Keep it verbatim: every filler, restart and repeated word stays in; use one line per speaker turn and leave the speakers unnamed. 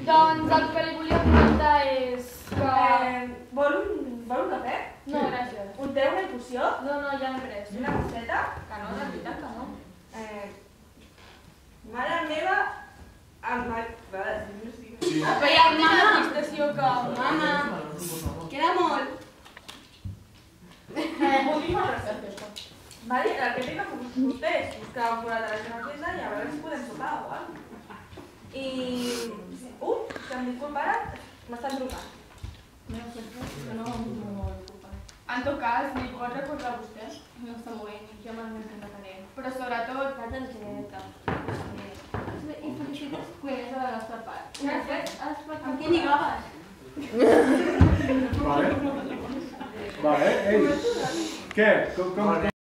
Doncs el que li volia comentar és que...
Vol un cafè?
No, gràcies.
Un té una infusió?
No, no, ja l'he pres.
Una coseta?
Que no, de veritat que no.
Mare meva...
Però hi ha una manifestació que...
Mama, queda molt.
Moltíssimes gràcies.
Vale, el que tinc amb vostès, buscar un forat a la seva agenda i a veure si podem sopar o alguna cosa. I... Uh, que em disculpa ara, m'estan trucant.
En tot cas, li pot recordar a vostè? No està movent, jo me'n encantaré. Però sobretot, la targeta. I felicitats cuines de la nostra part. Gràcies.
Amb qui lligaves?
Vale. Vale, ei. Què? Com...